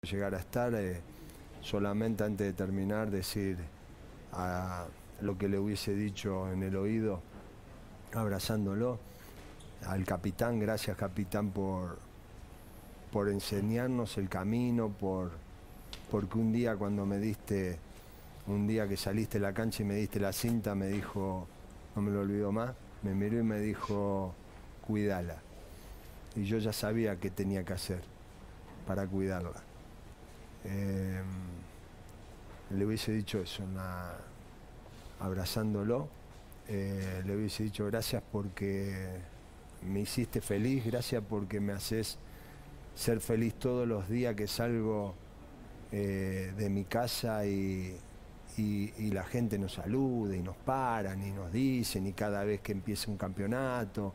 llegar a estar, solamente antes de terminar decir a lo que le hubiese dicho en el oído, abrazándolo, al capitán, gracias capitán por enseñarnos el camino, porque un día cuando me diste, un día que saliste de la cancha y me diste la cinta, me dijo, no me lo olvido más, me miró y me dijo, cuídala. Y yo ya sabía qué tenía que hacer para cuidarla. Le hubiese dicho eso, abrazándolo, le hubiese dicho gracias porque me hiciste feliz, gracias porque me haces ser feliz todos los días que salgo de mi casa y la gente nos saluda y nos paran y nos dicen, y cada vez que empieza un campeonato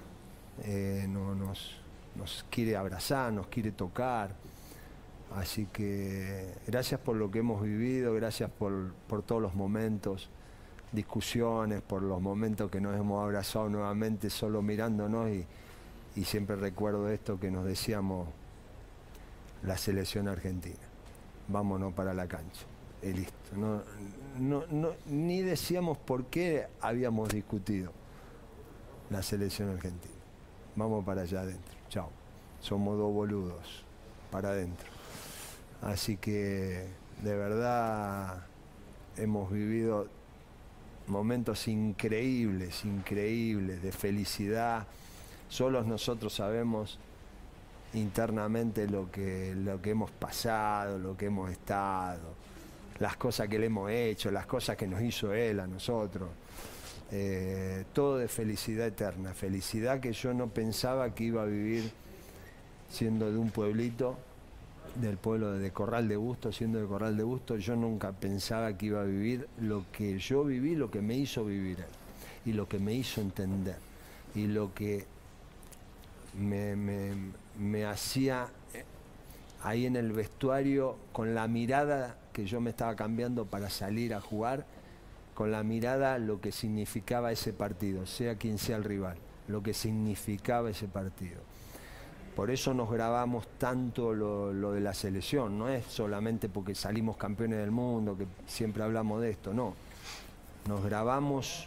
nos quiere abrazar, nos quiere tocar. Así que gracias por lo que hemos vivido, gracias por todos los momentos, discusiones, por los momentos que nos hemos abrazado nuevamente solo mirándonos, y siempre recuerdo esto que nos decíamos la selección argentina, vámonos para la cancha, y listo. Ni decíamos por qué habíamos discutido la selección argentina, vamos para allá adentro, chao, somos dos boludos, para adentro. Así que de verdad hemos vivido momentos increíbles, increíbles, de felicidad. Solos nosotros sabemos internamente lo que hemos pasado, lo que hemos estado, las cosas que le hemos hecho, las cosas que nos hizo él a nosotros. Todo de felicidad eterna, felicidad que yo no pensaba que iba a vivir siendo de un pueblito, del pueblo de Corral de Bustos, siendo de Corral de Bustos. Yo nunca pensaba que iba a vivir lo que yo viví, lo que me hizo vivir él, y lo que me hizo entender, y lo que me hacía ahí en el vestuario, con la mirada que yo me estaba cambiando para salir a jugar, con la mirada lo que significaba ese partido, sea quien sea el rival, lo que significaba ese partido. Por eso nos grabamos tanto lo de la selección, no es solamente porque salimos campeones del mundo, que siempre hablamos de esto, no. Nos grabamos,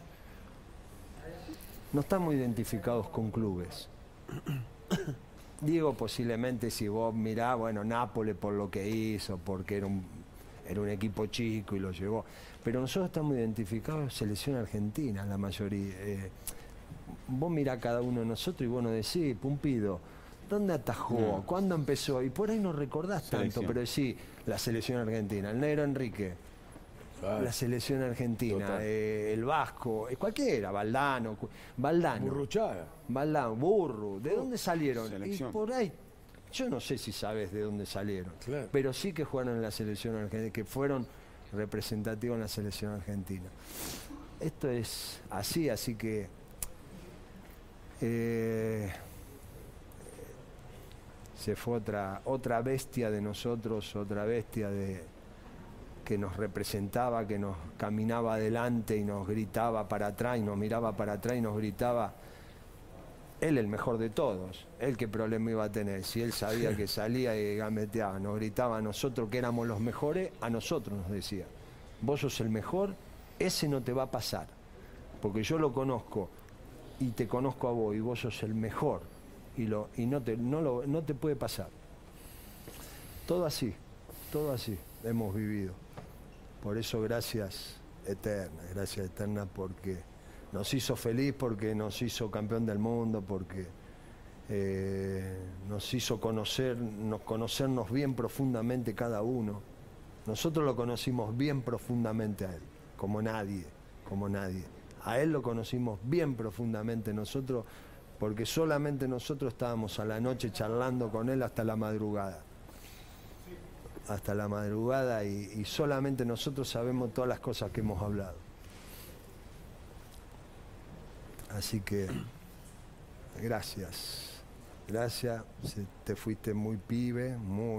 no estamos identificados con clubes. Digo, posiblemente si vos mirás, bueno, Nápoles por lo que hizo, porque era un equipo chico y lo llevó, pero nosotros estamos identificados con selección argentina, la mayoría. Vos mirás cada uno de nosotros y vos nos decís, Pumpido, ¿dónde atajó? ¿Cuándo empezó? Y por ahí no recordás tanto, pero sí, la selección argentina, el Negro Enrique, la selección argentina, el Vasco, cualquiera, Valdano, Burruchaga, Valdano, Burru, ¿de dónde salieron? Selección. Y por ahí, yo no sé si sabes de dónde salieron, claro, pero sí que jugaron en la selección argentina, que fueron representativos en la selección argentina. Esto es así, así que se fue otra bestia de nosotros, otra bestia que nos representaba, que nos caminaba adelante y nos gritaba para atrás, y nos miraba para atrás y nos gritaba, él el mejor de todos, él qué problema iba a tener, si él sabía que salía y gameteaba, nos gritaba a nosotros que éramos los mejores, a nosotros nos decía, vos sos el mejor, ese no te va a pasar, porque yo lo conozco y te conozco a vos y vos sos el mejor, y no te puede pasar. Todo así hemos vivido. Por eso gracias eterna, porque nos hizo feliz, porque nos hizo campeón del mundo, porque nos hizo conocernos bien profundamente cada uno. Nosotros lo conocimos bien profundamente a él, como nadie. A él lo conocimos bien profundamente nosotros, porque solamente nosotros estábamos a la noche charlando con él hasta la madrugada. Y solamente nosotros sabemos todas las cosas que hemos hablado. Así que gracias, te fuiste muy pibe.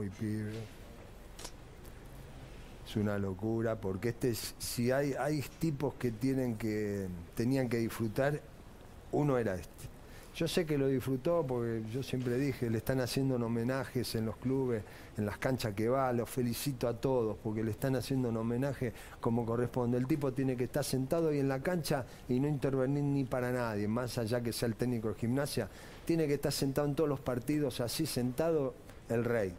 Es una locura, porque si hay tipos que tenían que disfrutar, uno era este. Yo sé que lo disfrutó porque yo siempre dije, le están haciendo homenajes en los clubes, en las canchas que va, los felicito a todos porque le están haciendo un homenaje como corresponde. El tipo tiene que estar sentado ahí en la cancha y no intervenir ni para nadie, más allá que sea el técnico de Gimnasia, tiene que estar sentado en todos los partidos, así sentado, el rey.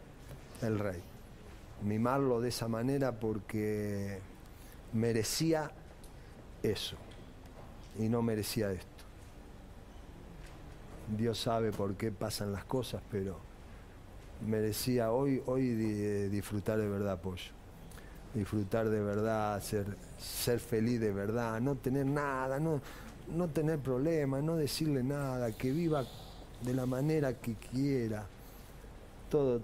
Mimarlo de esa manera porque merecía eso y no merecía esto. Dios sabe por qué pasan las cosas, pero merecía hoy disfrutar de verdad, Pollo. Disfrutar de verdad, ser feliz de verdad, no tener nada, no tener problemas, no decirle nada, que viva de la manera que quiera. Todo.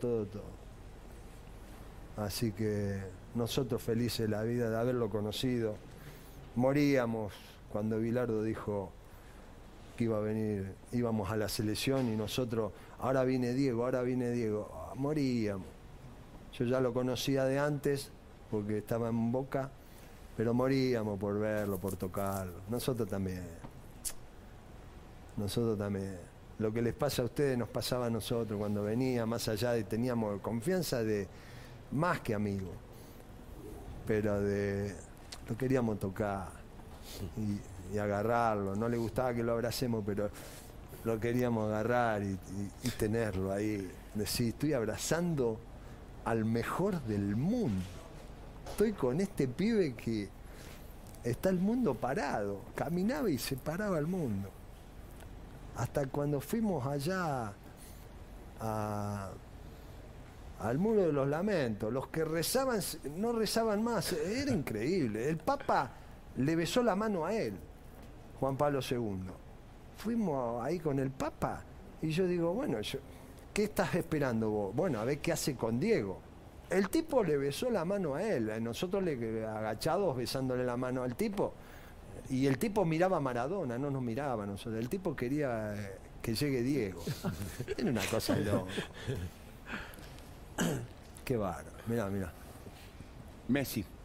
Así que nosotros felices de la vida de haberlo conocido. Moríamos cuando Bilardo dijo que iba a venir, íbamos a la selección y nosotros, ahora viene Diego. Moríamos. Yo ya lo conocía de antes porque estaba en Boca, pero moríamos por verlo, por tocarlo. Nosotros también. Lo que les pasa a ustedes nos pasaba a nosotros cuando venía, más allá de teníamos confianza de más que amigos, pero lo queríamos tocar y agarrarlo. No le gustaba que lo abracemos, pero lo queríamos agarrar y tenerlo ahí. Decir, estoy abrazando al mejor del mundo. Estoy con este pibe que está el mundo parado. Caminaba y se paraba el mundo. Hasta cuando fuimos allá al Muro de los Lamentos, los que rezaban no rezaban más. Era increíble. El Papa le besó la mano a él, Juan Pablo II. Fuimos ahí con el Papa y yo digo, bueno, ¿qué estás esperando vos? Bueno, a ver qué hace con Diego. El tipo le besó la mano a él, nosotros agachados besándole la mano al tipo, y el tipo miraba a Maradona, no nos miraba a nosotros. El tipo quería que llegue Diego. Era una cosa de loco. Qué bárbaro. Mirá. Messi.